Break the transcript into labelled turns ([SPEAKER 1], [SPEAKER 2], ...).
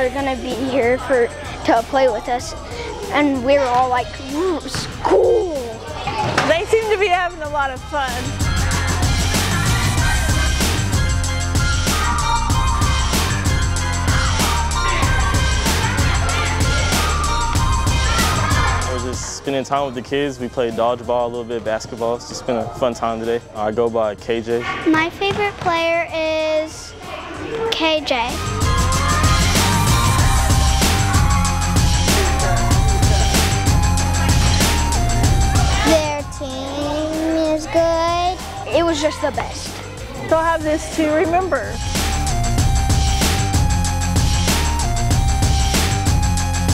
[SPEAKER 1] are gonna be here to play with us, and we were all like, "Ooh, school."
[SPEAKER 2] They seem to be having a lot of fun.
[SPEAKER 3] Just spending time with the kids. We played dodgeball, a little bit of basketball. It's just been a fun time today. I go by KJ.
[SPEAKER 1] My favorite player is KJ. Their team is good. It was just the best.
[SPEAKER 2] They'll have this to remember.